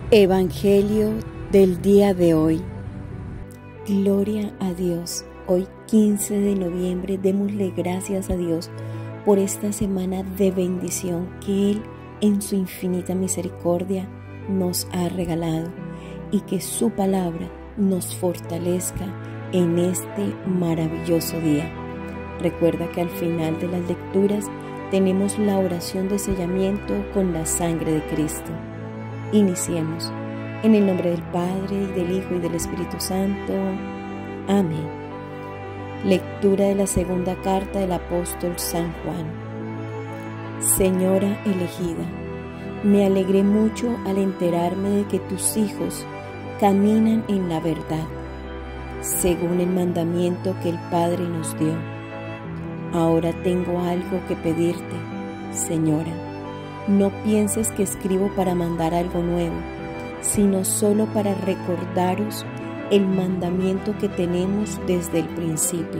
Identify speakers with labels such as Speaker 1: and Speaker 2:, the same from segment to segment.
Speaker 1: Evangelio del día de hoy. Gloria a Dios. Hoy 15 de noviembre, démosle gracias a Dios por esta semana de bendición que Él en su infinita misericordia nos ha regalado y que su palabra nos fortalezca en este maravilloso día. Recuerda que al final de las lecturas tenemos la oración de sellamiento con la sangre de Cristo. Iniciemos. En el nombre del Padre, y del Hijo, y del Espíritu Santo. Amén. Lectura de la segunda carta del apóstol San Juan. Señora elegida, me alegré mucho al enterarme de que tus hijos caminan en la verdad, según el mandamiento que el Padre nos dio. Ahora tengo algo que pedirte, Señora. No pienses que escribo para mandar algo nuevo, sino solo para recordaros el mandamiento que tenemos desde el principio: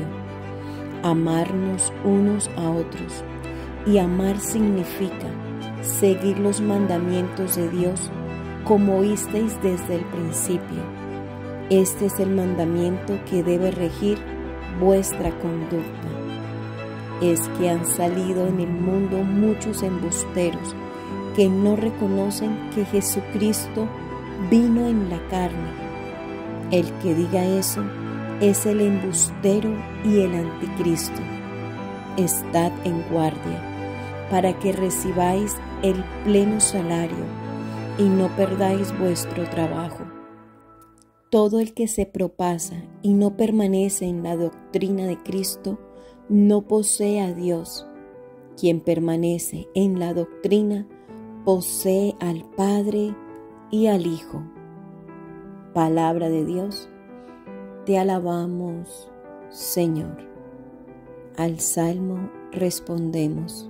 Speaker 1: amarnos unos a otros. Y amar significa seguir los mandamientos de Dios como oísteis desde el principio. Este es el mandamiento que debe regir vuestra conducta. Es que han salido en el mundo muchos embusteros que no reconocen que Jesucristo vino en la carne. El que diga eso es el embustero y el anticristo. Estad en guardia para que recibáis el pleno salario y no perdáis vuestro trabajo. Todo el que se propasa y no permanece en la doctrina de Cristo no posee a Dios. Quien permanece en la doctrina posee al Padre y al Hijo. Palabra de Dios, te alabamos, Señor. Al Salmo respondemos: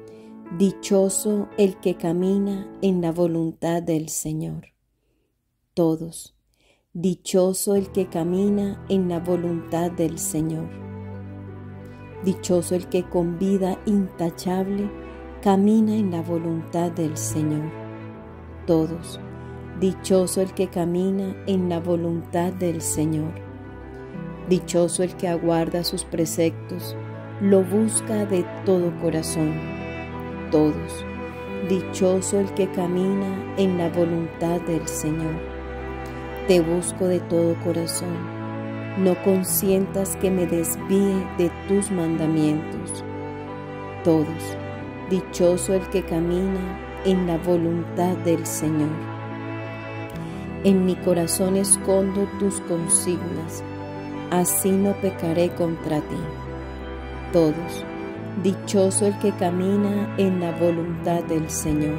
Speaker 1: dichoso el que camina en la voluntad del Señor. Todos, dichoso el que camina en la voluntad del Señor. Dichoso el que con vida intachable camina en la voluntad del Señor. Todos, dichoso el que camina en la voluntad del Señor. Dichoso el que aguarda sus preceptos, lo busca de todo corazón. Todos, dichoso el que camina en la voluntad del Señor. Te busco de todo corazón. No consientas que me desvíe de tus mandamientos. Todos, dichoso el que camina en la voluntad del Señor. En mi corazón escondo tus consignas, así no pecaré contra ti. Todos, dichoso el que camina en la voluntad del Señor.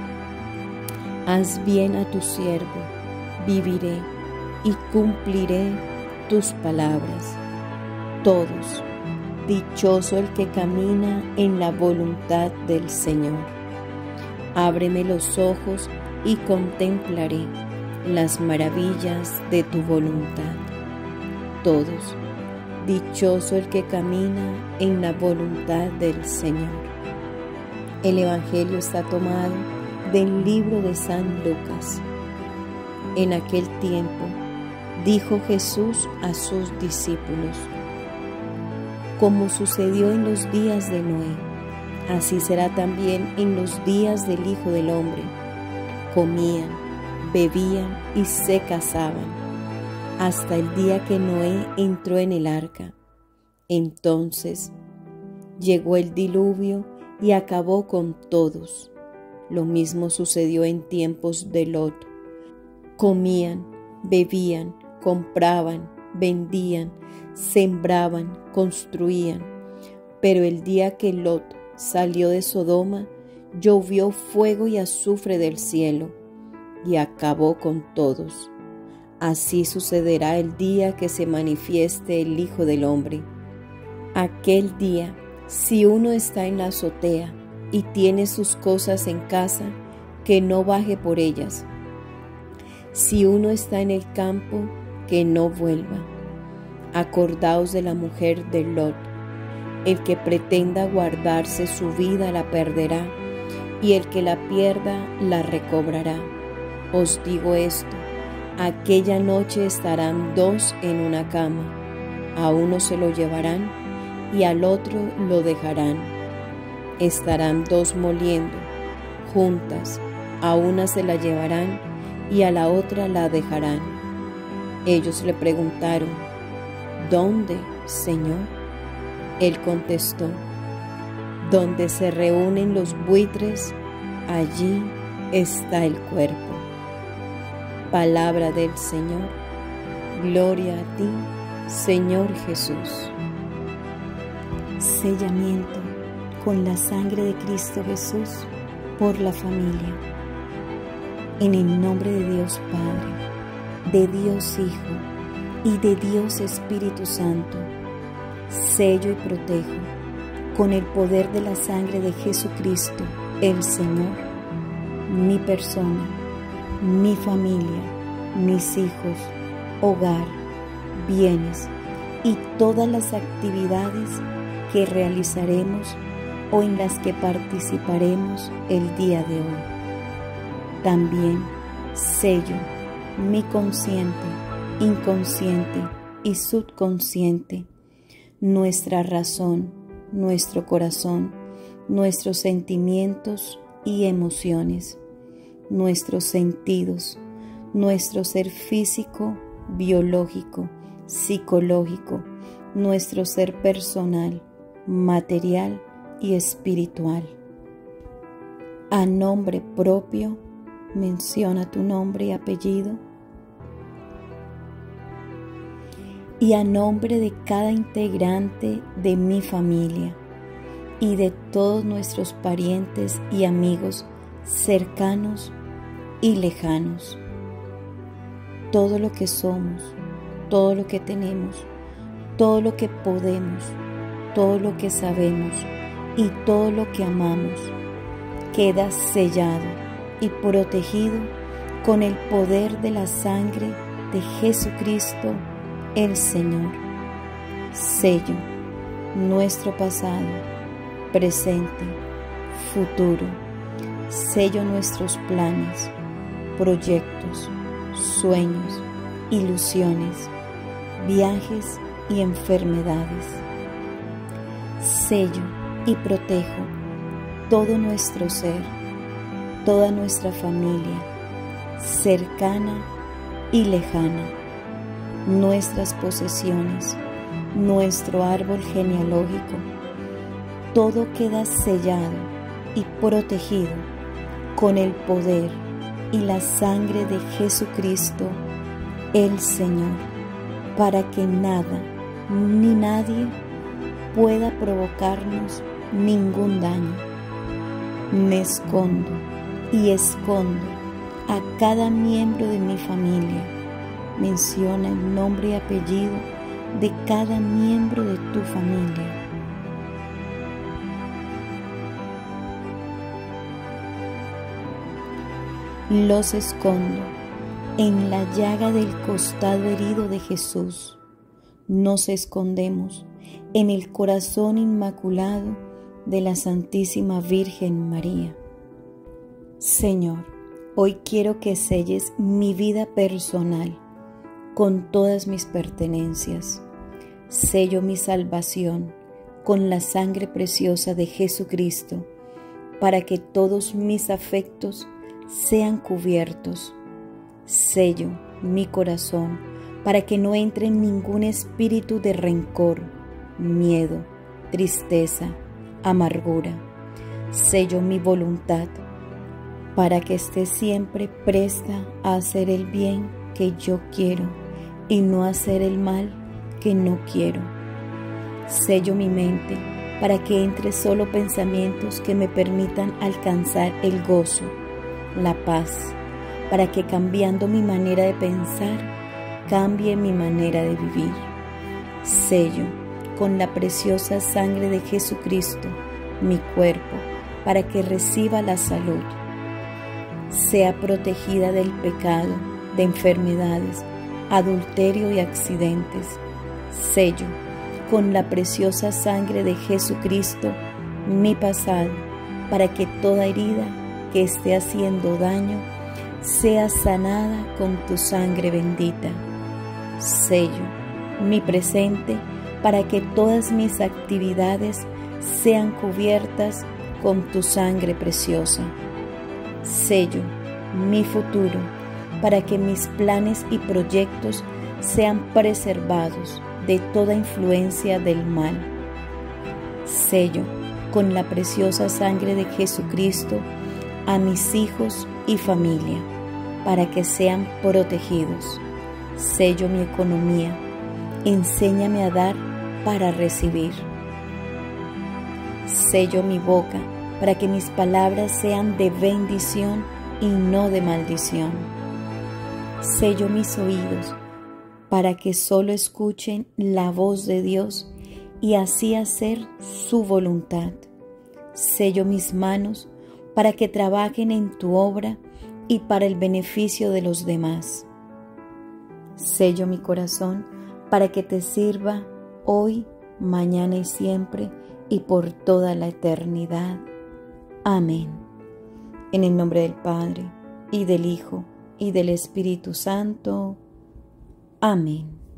Speaker 1: Haz bien a tu siervo, viviré y cumpliré tus palabras. Todos, dichoso el que camina en la voluntad del Señor. Ábreme los ojos y contemplaré las maravillas de tu voluntad. Todos, dichoso el que camina en la voluntad del Señor. El Evangelio está tomado del libro de San Lucas. En aquel tiempo dijo Jesús a sus discípulos: como sucedió en los días de Noé, así será también en los días del Hijo del Hombre. Comían, bebían y se casaban, hasta el día que Noé entró en el arca. Entonces llegó el diluvio y acabó con todos. Lo mismo sucedió en tiempos de Lot. Comían, bebían, compraban, vendían, sembraban, construían. Pero el día que Lot salió de Sodoma, llovió fuego y azufre del cielo, y acabó con todos. Así sucederá el día que se manifieste el Hijo del Hombre. Aquel día, si uno está en la azotea y tiene sus cosas en casa, que no baje por ellas. Si uno está en el campo, que no vuelva. Acordaos de la mujer de Lot. El que pretenda guardarse su vida la perderá, y el que la pierda la recobrará. os digo esto, aquella noche estarán dos en una cama, a uno se lo llevarán y al otro lo dejarán. Estarán dos moliendo juntas, a una se la llevarán y a la otra la dejarán. Ellos le preguntaron, ¿dónde, Señor? Él contestó, donde se reúnen los buitres, allí está el cuerpo. Palabra del Señor. Gloria a ti, Señor Jesús.
Speaker 2: Sellamiento con la sangre de Cristo Jesús por la familia. En el nombre de Dios Padre, de Dios Hijo y de Dios Espíritu Santo, sello y protejo con el poder de la sangre de Jesucristo, el Señor, mi persona, mi familia, mis hijos, hogar, bienes y todas las actividades que realizaremos o en las que participaremos el día de hoy. También sello mi consciente, inconsciente y subconsciente, nuestra razón, nuestro corazón, nuestros sentimientos y emociones, nuestros sentidos, nuestro ser físico, biológico, psicológico, nuestro ser personal, material y espiritual. A nombre propio, menciona tu nombre y apellido. Y a nombre de cada integrante de mi familia y de todos nuestros parientes y amigos cercanos y lejanos. Todo lo que somos, todo lo que tenemos, todo lo que podemos, todo lo que sabemos y todo lo que amamos queda sellado y protegido con el poder de la sangre de Jesucristo el Señor. Sello nuestro pasado, presente, futuro. Sello nuestros planes, proyectos, sueños, ilusiones, viajes y enfermedades. Sello y protejo todo nuestro ser, toda nuestra familia, cercana y lejana, nuestras posesiones, nuestro árbol genealógico. Todo queda sellado y protegido con el poder y la sangre de Jesucristo, el Señor, para que nada ni nadie pueda provocarnos ningún daño. Me escondo y escondo a cada miembro de mi familia. Menciona el nombre y apellido de cada miembro de tu familia. Los escondo en la llaga del costado herido de Jesús. Nos escondemos en el corazón inmaculado de la Santísima Virgen María. Señor, hoy quiero que selles mi vida personal con todas mis pertenencias. Sello mi salvación con la sangre preciosa de Jesucristo, para que todos mis afectos sean cubiertos. Sello mi corazón para que no entre ningún espíritu de rencor, miedo, tristeza, amargura. Sello mi voluntad para que esté siempre presta a hacer el bien que yo quiero y no hacer el mal que no quiero. Sello mi mente para que entre solo pensamientos que me permitan alcanzar el gozo, la paz, para que cambiando mi manera de pensar, cambie mi manera de vivir. Sello con la preciosa sangre de Jesucristo mi cuerpo, para que reciba la salud, sea protegida del pecado, de enfermedades, adulterio y accidentes. Sello con la preciosa sangre de Jesucristo mi pasado, para que toda herida que esté haciendo daño sea sanada con tu sangre bendita. Sello mi presente para que todas mis actividades sean cubiertas con tu sangre preciosa. Sello mi futuro para que mis planes y proyectos sean preservados de toda influencia del mal. Sello con la preciosa sangre de Jesucristo a mis hijos y familia para que sean protegidos. Sello mi economía, enséñame a dar para recibir. Sello mi boca para que mis palabras sean de bendición y no de maldición. Sello mis oídos para que solo escuchen la voz de Dios y así hacer su voluntad. Sello mis manos para que trabajen en tu obra y para el beneficio de los demás. Sello mi corazón para que te sirva hoy, mañana y siempre y por toda la eternidad. Amén. En el nombre del Padre, y del Hijo, y del Espíritu Santo. Amén.